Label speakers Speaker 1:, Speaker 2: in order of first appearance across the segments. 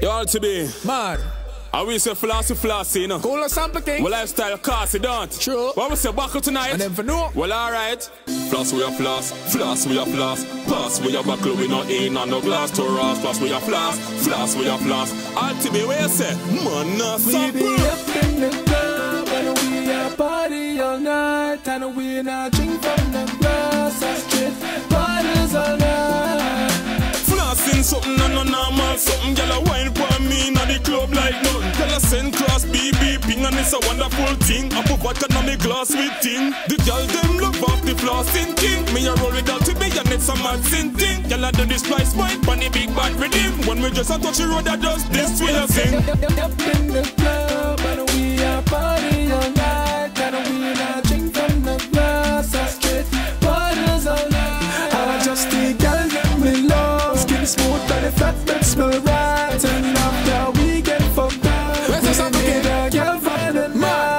Speaker 1: You all to be
Speaker 2: mad.
Speaker 1: I will say flossy, you know.
Speaker 2: Cool sample king.
Speaker 1: Well, lifestyle cast, you don't.
Speaker 2: True.
Speaker 1: What we say buckle tonight?
Speaker 2: And then for no.
Speaker 1: Well, alright. Floss we a floss, floss we a floss. Pass we a buckle, we no in and no glass to us. Floss we a floss, floss we a floss. Alty be where you say, man, no
Speaker 2: we be up in the club and we a party all night. And we not drink from the glass, I straight bottles all night.
Speaker 1: Flossing something and no normal something. Girl a wine for me in the club like nothing. Girl a send cross BB ping and it's a wonderful thing. I put vodka in my glass with thing. The girl them love off the flossing king. Me a roll it out to be and it's a mad sin thing. Girl a do this price point on the big bad Riddim. When we just a touch the road I just this way a sing.
Speaker 2: Up in the club and we a party all night. And we not drink from the glass, I straight bottles all night. I just the girl them me love. Skin smooth and the fat bed smell right. And after we get fucked up, we need a girl for the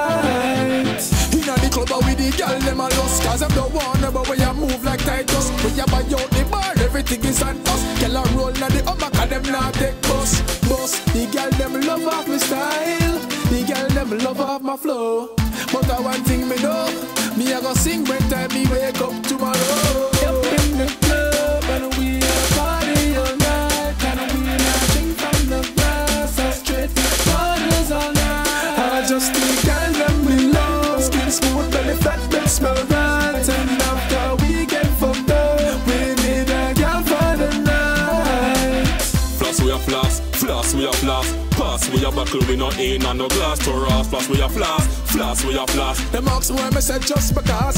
Speaker 2: night. Inna the club with the girl them a lost. Cause I'm the one but when you move like Titus. When you buy out the bar, everything is on us. Girl a roll na the upper cause them not take bus. The girl them love off my style. The girl them love off my flow. But I one thing me know, me a go sing when time me wake up tomorrow. Up in the club and we a party all night. And we not drink from the glass, I straight bottles all night. I just the girl them me love. Skin smooth belly fat bed smell right. And after we get fucked up, we need a girl for the night.
Speaker 1: Floss we a floss, floss we a floss. Pass we a buckle, we no in and no glass to us. Floss we a floss, floss we a floss.
Speaker 2: The marks where me said just because.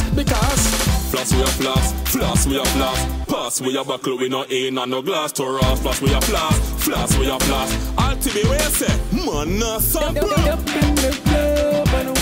Speaker 1: Floss we a floss, floss we a floss. Pass we a buckle, we no in and no glass to us. Floss we a floss we a floss. Alty be where you say, man, no sample.
Speaker 2: Up in the club and